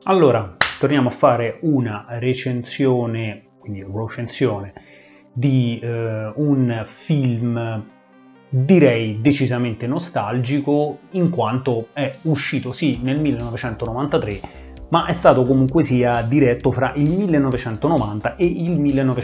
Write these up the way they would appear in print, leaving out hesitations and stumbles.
Allora, torniamo a fare una recensione, di un film, direi decisamente nostalgico, in quanto è uscito sì nel 1993, ma è stato comunque sia diretto fra il 1990 e il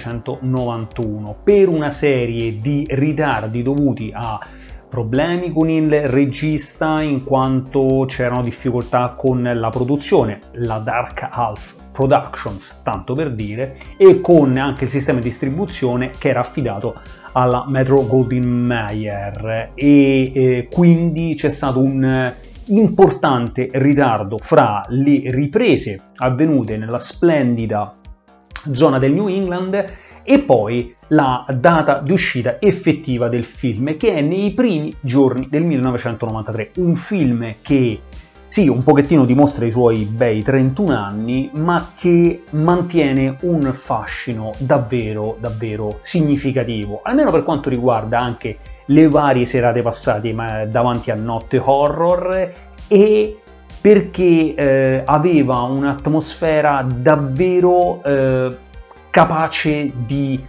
1991 per una serie di ritardi dovuti a problemi con il regista, in quanto c'erano difficoltà con la produzione, la Dark Half Productions, tanto per dire, e con anche il sistema di distribuzione che era affidato alla Metro-Goldwyn-Mayer, e quindi c'è stato un importante ritardo fra le riprese avvenute nella splendida zona del New England e poi la data di uscita effettiva del film, che è nei primi giorni del 1993. Un film che sì, un pochettino dimostra i suoi bei 31 anni, ma che mantiene un fascino davvero significativo, almeno per quanto riguarda anche le varie serate passate davanti a notte horror, e perché aveva un'atmosfera davvero capace di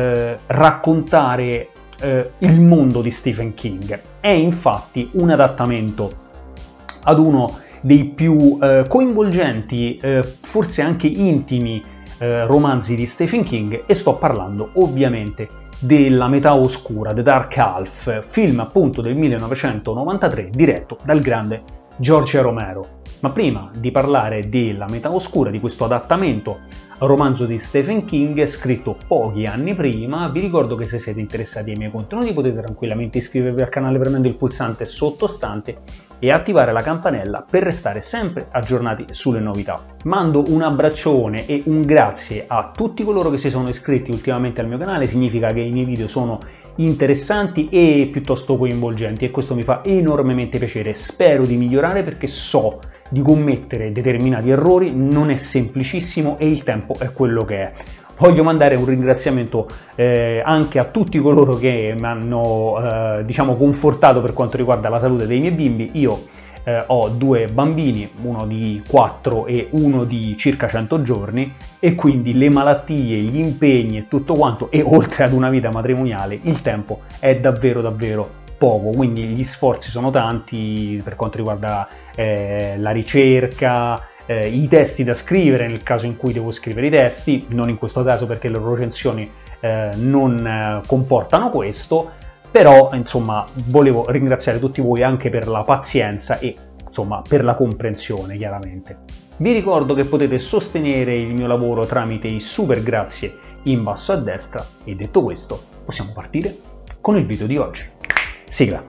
raccontare il mondo di Stephen King. È infatti un adattamento ad uno dei più coinvolgenti, forse anche intimi romanzi di Stephen King, e sto parlando ovviamente della Metà Oscura, The Dark Half, film appunto del 1993 diretto dal grande George Romero. Ma prima di parlare della Metà Oscura, di questo adattamento romanzo di Stephen King scritto pochi anni prima, vi ricordo che se siete interessati ai miei contenuti potete tranquillamente iscrivervi al canale premendo il pulsante sottostante e attivare la campanella per restare sempre aggiornati sulle novità. Mando un abbraccione e un grazie a tutti coloro che si sono iscritti ultimamente al mio canale, significa che i miei video sono interessanti e piuttosto coinvolgenti, e questo mi fa enormemente piacere. Spero di migliorare perché so di commettere determinati errori, non è semplicissimo e il tempo è quello che è. Voglio mandare un ringraziamento anche a tutti coloro che mi hanno diciamo confortato per quanto riguarda la salute dei miei bimbi. Io ho due bambini, uno di 4 e uno di circa 100 giorni, e quindi le malattie, gli impegni e tutto quanto, e oltre ad una vita matrimoniale, il tempo è davvero poco, quindi gli sforzi sono tanti per quanto riguarda la ricerca, i testi da scrivere nel caso in cui devo scrivere i testi, non in questo caso perché le recensioni non comportano questo, però insomma volevo ringraziare tutti voi anche per la pazienza e insomma per la comprensione, chiaramente. Vi ricordo che potete sostenere il mio lavoro tramite i super grazie in basso a destra, e detto questo possiamo partire con il video di oggi. Sigla.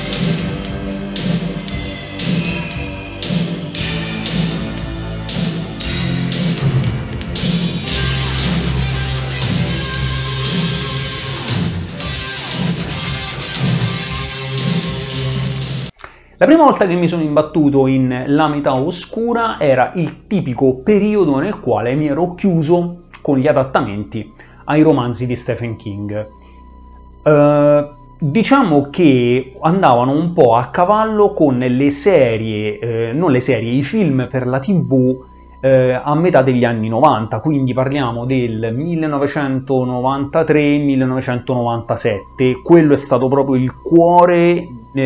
La prima volta che mi sono imbattuto in La Metà Oscura era il tipico periodo nel quale mi ero chiuso con gli adattamenti ai romanzi di Stephen King. Diciamo che andavano un po' a cavallo con le serie, i film per la TV a metà degli anni 90, quindi parliamo del 1993-1997. Quello è stato proprio il cuore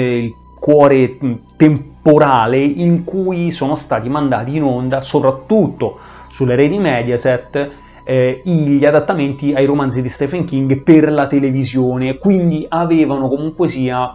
temporale in cui sono stati mandati in onda, soprattutto sulle reti Mediaset, gli adattamenti ai romanzi di Stephen King per la televisione, quindi avevano comunque sia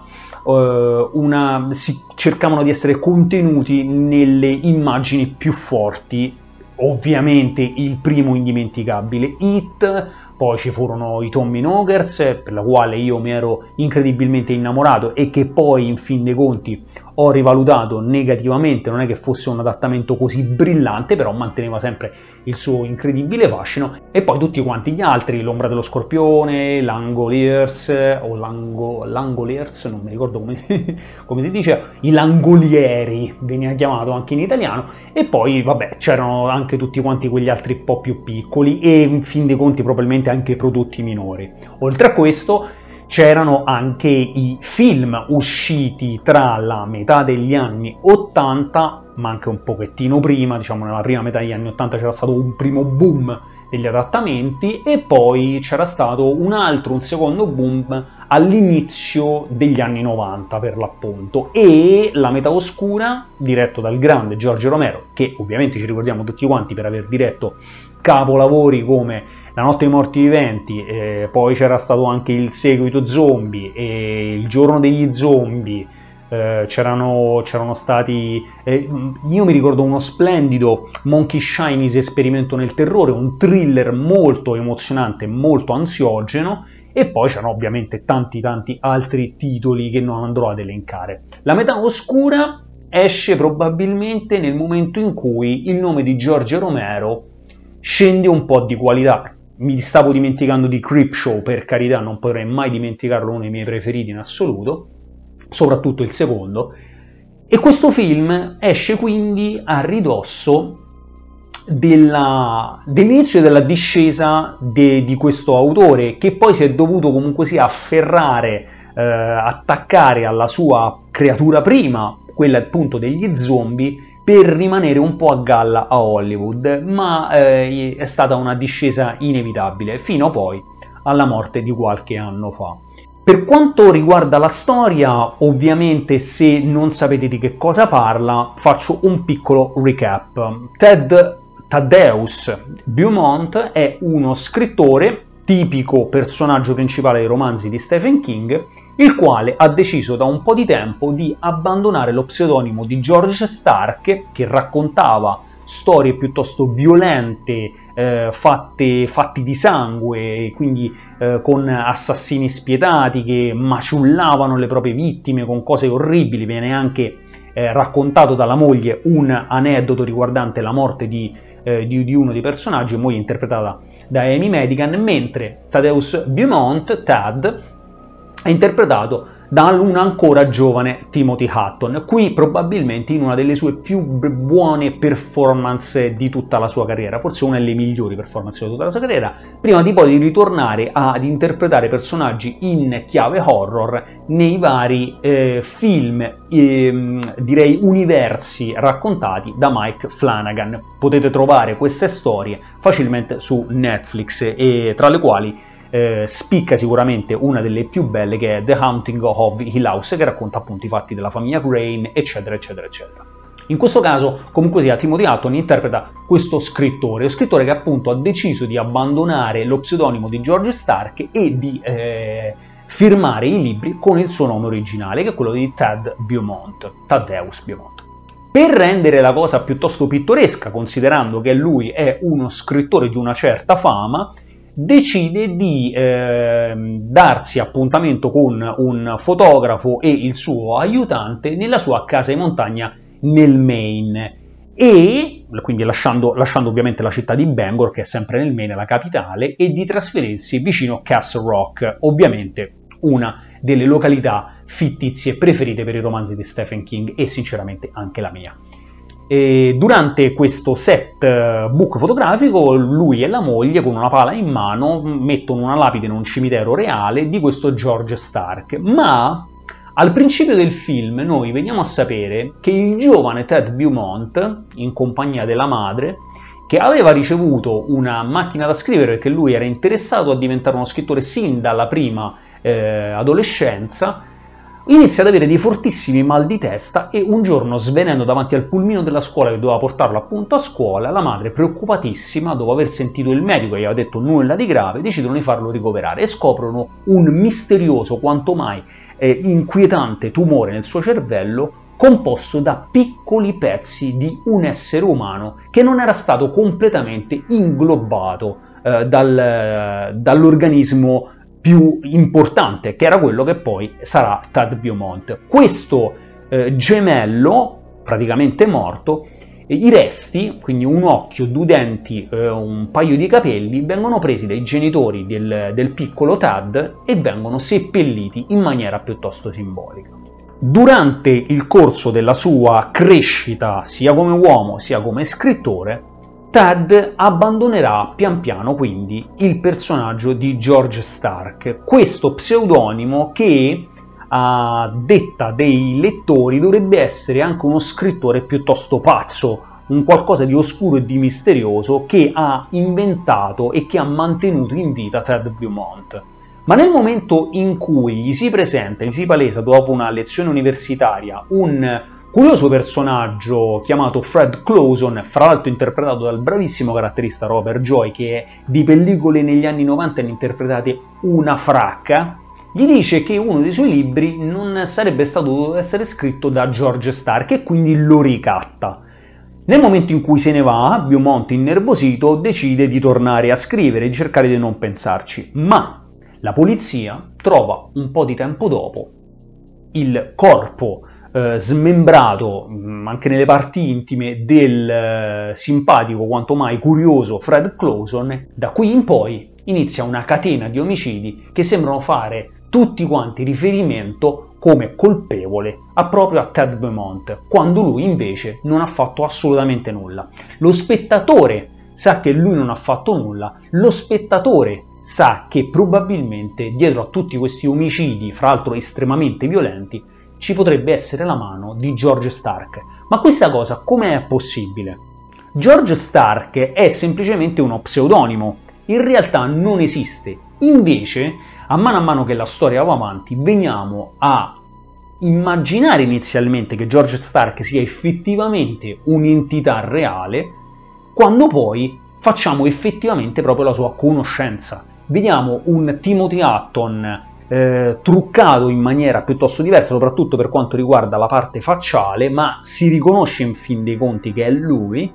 cercavano di essere contenuti nelle immagini più forti. Ovviamente il primo indimenticabile It, poi ci furono i Tommy Knockers, per la quale io mi ero incredibilmente innamorato e che poi in fin dei conti ho rivalutato negativamente. Non è che fosse un adattamento così brillante, però manteneva sempre il suo incredibile fascino, e poi tutti quanti gli altri, L'ombra dello scorpione, Langoliers, non mi ricordo come si dice, i Langolieri veniva chiamato anche in italiano, e poi vabbè c'erano anche tutti quanti quegli altri un po' più piccoli e in fin dei conti probabilmente anche prodotti minori. Oltre a questo c'erano anche i film usciti tra la metà degli anni 80, ma anche un pochettino prima, diciamo nella prima metà degli anni 80 c'era stato un primo boom degli adattamenti e poi c'era stato un secondo boom all'inizio degli anni 90 per l'appunto, e La metà oscura, diretto dal grande George Romero, che ovviamente ci ricordiamo tutti quanti per aver diretto capolavori come La notte dei morti viventi, poi c'era stato anche il seguito Zombie e Il giorno degli zombie. C'erano stati, io mi ricordo uno splendido Monkey Shines Esperimento nel terrore, un thriller molto emozionante, molto ansiogeno, e poi c'erano ovviamente tanti altri titoli che non andrò ad elencare. La metà oscura esce probabilmente nel momento in cui il nome di George Romero scende un po' di qualità. Mi stavo dimenticando di Creepshow, per carità, non potrei mai dimenticarlo, uno dei miei preferiti in assoluto, soprattutto il secondo, e questo film esce quindi a ridosso dell'inizio della discesa di questo autore, che poi si è dovuto comunque sia afferrare, attaccare alla sua creatura prima, quella appunto degli zombie, per rimanere un po' a galla a Hollywood, ma è stata una discesa inevitabile, fino poi alla morte di qualche anno fa. Per quanto riguarda la storia, ovviamente se non sapete di che cosa parla, faccio un piccolo recap. Thaddeus Beaumont è uno scrittore, tipico personaggio principale dei romanzi di Stephen King, il quale ha deciso da un po' di tempo di abbandonare lo pseudonimo di George Stark, che raccontava storie piuttosto violente, fatti di sangue, quindi con assassini spietati che maciullavano le proprie vittime con cose orribili. Viene anche raccontato dalla moglie un aneddoto riguardante la morte di uno dei personaggi, moglie interpretata da Amy Madigan, mentre Thaddeus Beaumont, Tad, è interpretato da un ancora giovane Timothy Hutton, qui probabilmente in una delle sue più buone performance di tutta la sua carriera, forse una delle migliori performance di tutta la sua carriera, prima di poi ritornare ad interpretare personaggi in chiave horror nei vari film, direi universi raccontati da Mike Flanagan. Potete trovare queste storie facilmente su Netflix, e tra le quali spicca sicuramente una delle più belle, che è The Haunting of Hill House, che racconta appunto i fatti della famiglia Crane, eccetera eccetera eccetera. In questo caso comunque sia Timothy Hutton interpreta questo scrittore che appunto ha deciso di abbandonare lo pseudonimo di George Stark e di firmare i libri con il suo nome originale, che è quello di Thaddeus Beaumont. Per rendere la cosa piuttosto pittoresca, considerando che lui è uno scrittore di una certa fama, decide di darsi appuntamento con un fotografo e il suo aiutante nella sua casa in montagna nel Maine, e quindi lasciando ovviamente la città di Bangor, che è sempre nel Maine, la capitale, e di trasferirsi vicino Castle Rock, ovviamente una delle località fittizie preferite per i romanzi di Stephen King, e sinceramente anche la mia. E durante questo set book fotografico, lui e la moglie, con una pala in mano, mettono una lapide in un cimitero reale di questo George Stark, ma al principio del film noi veniamo a sapere che il giovane Ted Beaumont, in compagnia della madre, che aveva ricevuto una macchina da scrivere perché lui era interessato a diventare uno scrittore sin dalla prima adolescenza, inizia ad avere dei fortissimi mal di testa, e un giorno, svenendo davanti al pulmino della scuola che doveva portarlo appunto a scuola, la madre, preoccupatissima, dopo aver sentito il medico che gli aveva detto nulla di grave, decidono di farlo ricoverare e scoprono un misterioso, quanto mai inquietante tumore nel suo cervello, composto da piccoli pezzi di un essere umano che non era stato completamente inglobato dall'organismo più importante, che era quello che poi sarà Tad Beaumont. Questo gemello, praticamente morto, i resti, quindi un occhio, due denti, un paio di capelli, vengono presi dai genitori del piccolo Tad e vengono seppelliti in maniera piuttosto simbolica. Durante il corso della sua crescita, sia come uomo sia come scrittore, Ted abbandonerà pian piano quindi il personaggio di George Stark, questo pseudonimo che a detta dei lettori dovrebbe essere anche uno scrittore piuttosto pazzo, un qualcosa di oscuro e di misterioso che ha inventato e che ha mantenuto in vita Ted Beaumont. Ma nel momento in cui gli si presenta, gli si palesa dopo una lezione universitaria un curioso personaggio chiamato Fred Clawson, fra l'altro interpretato dal bravissimo caratterista Robert Joy, che di pellicole negli anni 90 ne interpretate una fracca, gli dice che uno dei suoi libri non sarebbe stato dovuto essere scritto da George Stark e quindi lo ricatta. Nel momento in cui se ne va, Beaumont, innervosito, decide di tornare a scrivere, di cercare di non pensarci, ma la polizia trova un po' di tempo dopo il corpo smembrato anche nelle parti intime del simpatico quanto mai curioso Fred Clawson. Da qui in poi inizia una catena di omicidi che sembrano fare tutti quanti riferimento come colpevole proprio a Ted Beaumont, quando lui invece non ha fatto assolutamente nulla. Lo spettatore sa che lui non ha fatto nulla, lo spettatore sa che probabilmente dietro a tutti questi omicidi, fra l'altro estremamente violenti, ci potrebbe essere la mano di George Stark. Ma questa cosa come è possibile? George Stark è semplicemente uno pseudonimo, in realtà non esiste. Invece, a mano che la storia va avanti, veniamo a immaginare inizialmente che George Stark sia effettivamente un'entità reale, quando poi facciamo effettivamente proprio la sua conoscenza. Vediamo un Timothy Hutton truccato in maniera piuttosto diversa, soprattutto per quanto riguarda la parte facciale, ma si riconosce in fin dei conti che è lui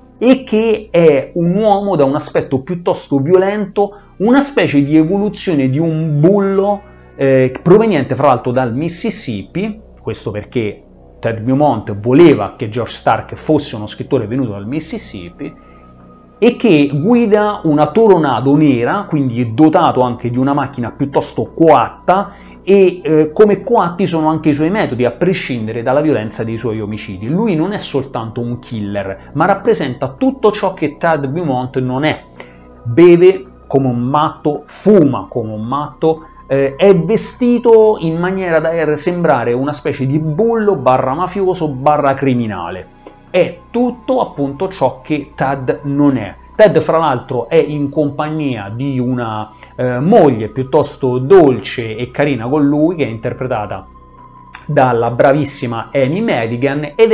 e che è un uomo da un aspetto piuttosto violento, una specie di evoluzione di un bullo proveniente fra l'altro dal Mississippi, questo perché Ted Beaumont voleva che George Stark fosse uno scrittore venuto dal Mississippi, e che guida una Toronado nera, quindi è dotato anche di una macchina piuttosto coatta e come coatti sono anche i suoi metodi, a prescindere dalla violenza dei suoi omicidi. Lui non è soltanto un killer, ma rappresenta tutto ciò che Ted Beaumont non è. Beve come un matto, fuma come un matto, è vestito in maniera da sembrare una specie di bullo barra mafioso barra criminale. È tutto appunto ciò che Ted non è. Ted fra l'altro è in compagnia di una moglie piuttosto dolce e carina con lui, che è interpretata dalla bravissima Amy Madigan, ed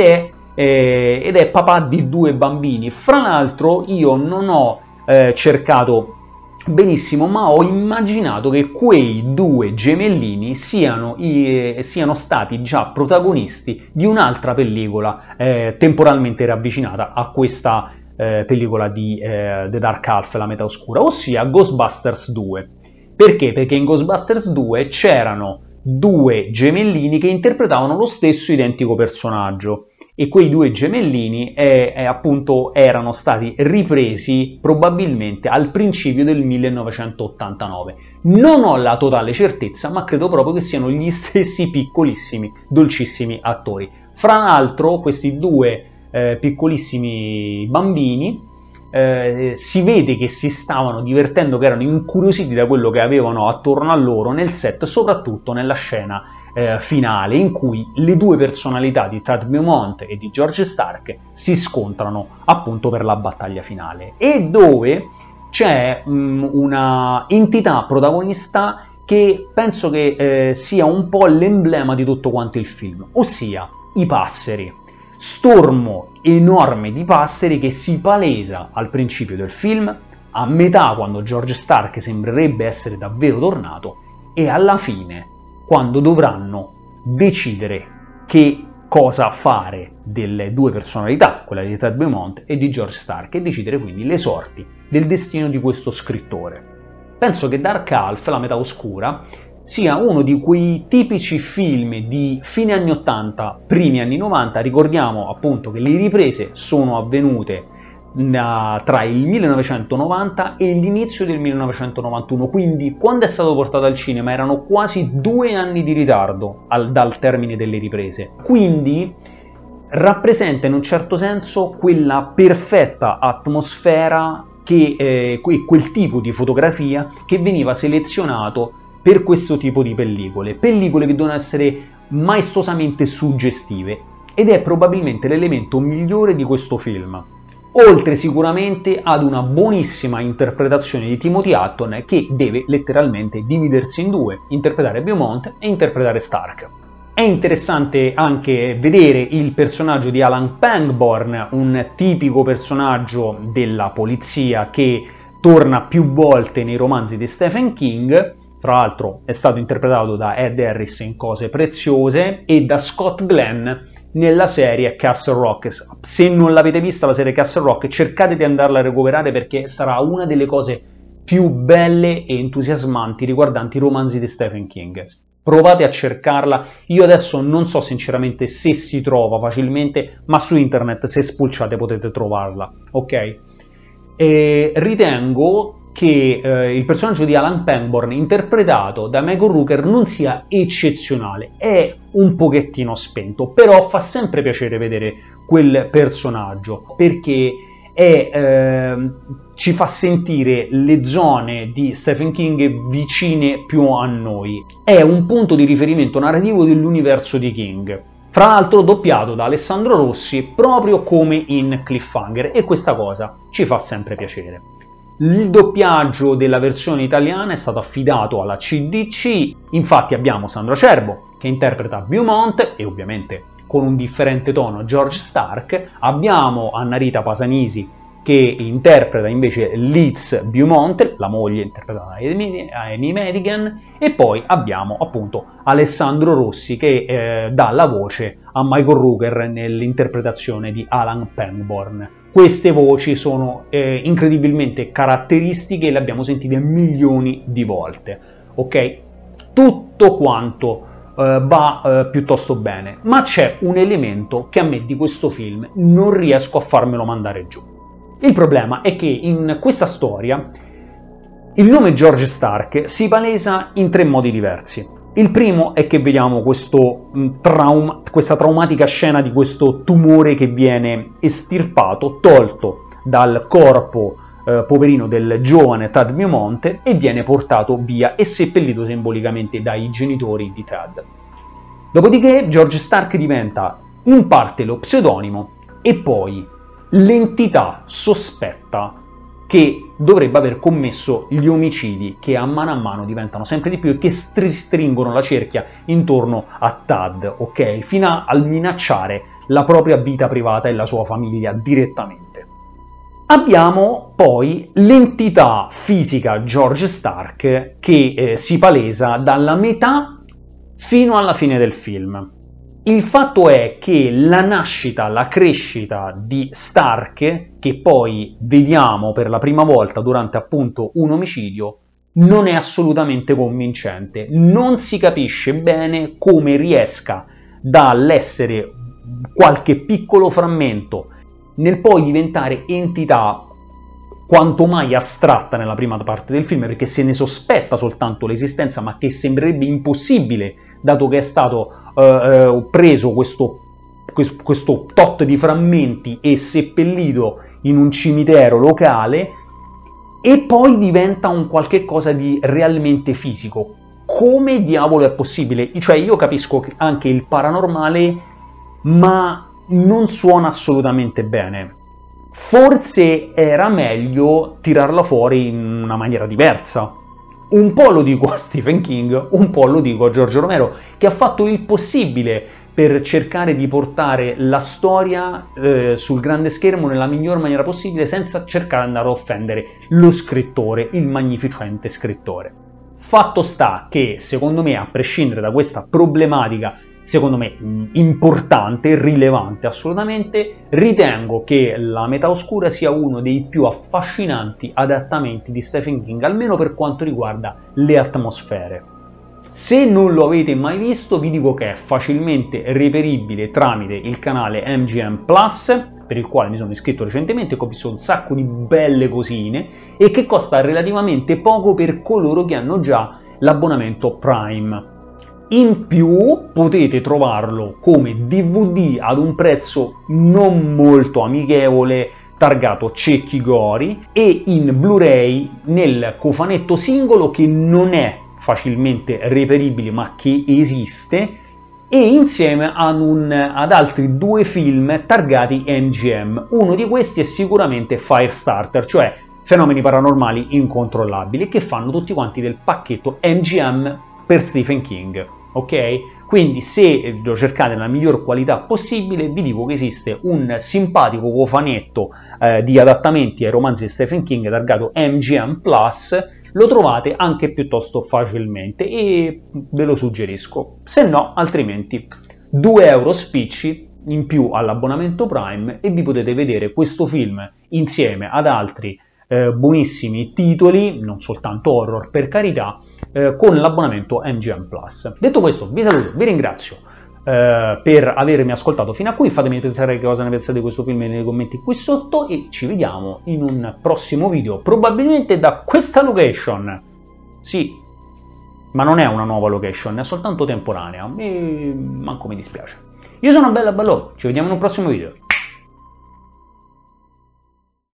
è papà di 2 bambini. Fra l'altro io non ho cercato benissimo, ma ho immaginato che quei 2 gemellini siano stati già protagonisti di un'altra pellicola temporalmente ravvicinata a questa pellicola di The Dark Half, la metà oscura, ossia Ghostbusters 2. Perché? Perché in Ghostbusters 2 c'erano 2 gemellini che interpretavano lo stesso identico personaggio, e quei 2 gemellini appunto erano stati ripresi probabilmente al principio del 1989. Non ho la totale certezza, ma credo proprio che siano gli stessi piccolissimi, dolcissimi attori. Fra l'altro questi 2 piccolissimi bambini si vede che si stavano divertendo, che erano incuriositi da quello che avevano attorno a loro nel set, soprattutto nella scena finale, in cui le 2 personalità di Ted Beaumont e di George Stark si scontrano appunto per la battaglia finale, e dove c'è una entità protagonista che penso che sia un po' l'emblema di tutto quanto il film, ossia i passeri. Stormo enorme di passeri che si palesa al principio del film, a metà quando George Stark sembrerebbe essere davvero tornato, e alla fine quando dovranno decidere che cosa fare delle 2 personalità, quella di Ted Beaumont e di George Stark, e decidere quindi le sorti del destino di questo scrittore. Penso che Dark Half, la metà oscura, sia uno di quei tipici film di fine anni 80, primi anni 90. Ricordiamo appunto che le riprese sono avvenute tra il 1990 e l'inizio del 1991, quindi quando è stato portato al cinema erano quasi 2 anni di ritardo dal termine delle riprese. Quindi rappresenta in un certo senso quella perfetta atmosfera quel tipo di fotografia che veniva selezionato per questo tipo di pellicole che devono essere maestosamente suggestive, ed è probabilmente l'elemento migliore di questo film, oltre sicuramente ad una buonissima interpretazione di Timothy Hutton, che deve letteralmente dividersi in due, interpretare Beaumont e interpretare Stark. È interessante anche vedere il personaggio di Alan Pangborn, un tipico personaggio della polizia che torna più volte nei romanzi di Stephen King. Tra l'altro è stato interpretato da Ed Harris in Cose Preziose e da Scott Glenn nella serie Castle Rock. Se non l'avete vista la serie Castle Rock, cercate di andarla a recuperare, perché sarà una delle cose più belle e entusiasmanti riguardanti i romanzi di Stephen King. Provate a cercarla. Io adesso non so sinceramente se si trova facilmente, ma su internet, se spulciate, potete trovarla, ok? E ritengo che il personaggio di Alan Pangborn interpretato da Michael Rooker non sia eccezionale, è un pochettino spento, però fa sempre piacere vedere quel personaggio, perché ci fa sentire le zone di Stephen King vicine più a noi, è un punto di riferimento narrativo dell'universo di King. Fra l'altro doppiato da Alessandro Rossi, proprio come in Cliffhanger, e questa cosa ci fa sempre piacere. Il doppiaggio della versione italiana è stato affidato alla CDC, infatti abbiamo Sandro Acerbo che interpreta Beaumont e ovviamente con un differente tono George Stark, abbiamo Annarita Pasanisi che interpreta invece Liz Beaumont, la moglie interpretata da Amy Madigan, e poi abbiamo appunto Alessandro Rossi che dà la voce a Michael Rooker nell'interpretazione di Alan Pangborn. Queste voci sono incredibilmente caratteristiche e le abbiamo sentite milioni di volte, ok? Tutto quanto va piuttosto bene, ma c'è un elemento che a me di questo film non riesco a farmelo mandare giù. Il problema è che in questa storia il nome George Stark si palesa in tre modi diversi. Il primo è che vediamo questa traumatica scena di questo tumore che viene estirpato, tolto dal corpo poverino del giovane Tad Beaumont e viene portato via e seppellito simbolicamente dai genitori di Tad. Dopodiché George Stark diventa in parte lo pseudonimo e poi l'entità sospetta che dovrebbe aver commesso gli omicidi che a mano diventano sempre di più e che stringono la cerchia intorno a Tad, ok? Fino a minacciare la propria vita privata e la sua famiglia direttamente. Abbiamo poi l'entità fisica George Stark che si palesa dalla metà fino alla fine del film. Il fatto è che la nascita, la crescita di Stark, che poi vediamo per la prima volta durante appunto un omicidio, non è assolutamente convincente. Non si capisce bene come riesca dall'essere qualche piccolo frammento nel poi diventare entità quanto mai astratta nella prima parte del film, perché se ne sospetta soltanto l'esistenza, ma che sembrerebbe impossibile, dato che è stato preso questo tot di frammenti e seppellito in un cimitero locale, e poi diventa un qualche cosa di realmente fisico. Come diavolo è possibile? Cioè, io capisco anche il paranormale, ma non suona assolutamente bene. Forse era meglio tirarla fuori in una maniera diversa. Un po' lo dico a Stephen King, un po' lo dico a Giorgio Romero, che ha fatto il possibile per cercare di portare la storia sul grande schermo nella miglior maniera possibile, senza cercare di andare a offendere lo scrittore, il magnificente scrittore. Fatto sta che, secondo me, a prescindere da questa problematica, secondo me importante, rilevante assolutamente, ritengo che La metà oscura sia uno dei più affascinanti adattamenti di Stephen King, almeno per quanto riguarda le atmosfere. Se non lo avete mai visto, vi dico che è facilmente reperibile tramite il canale MGM Plus, per il quale mi sono iscritto recentemente, che ho visto un sacco di belle cosine, e che costa relativamente poco per coloro che hanno già l'abbonamento Prime. In più potete trovarlo come DVD ad un prezzo non molto amichevole, targato Cecchi Gori, e in Blu-ray nel cofanetto singolo che non è facilmente reperibile ma che esiste, e insieme ad altri 2 film targati MGM. Uno di questi è sicuramente Firestarter, cioè Fenomeni paranormali incontrollabili, che fanno tutti quanti del pacchetto MGM per Stephen King, ok? Quindi se lo cercate nella miglior qualità possibile, vi dico che esiste un simpatico cofanetto di adattamenti ai romanzi di Stephen King targato MGM Plus, lo trovate anche piuttosto facilmente e ve lo suggerisco. Se no, altrimenti 2 euro spicci in più all'abbonamento Prime e vi potete vedere questo film insieme ad altri buonissimi titoli, non soltanto horror per carità, con l'abbonamento MGM Plus. Detto questo, vi saluto, vi ringrazio per avermi ascoltato fino a qui. Fatemi pensare che cosa ne pensate di questo film nei commenti qui sotto e ci vediamo in un prossimo video, probabilmente da questa location. Sì, ma non è una nuova location, è soltanto temporanea e manco mi dispiace. Io sono Bella Ballò, ci vediamo in un prossimo video.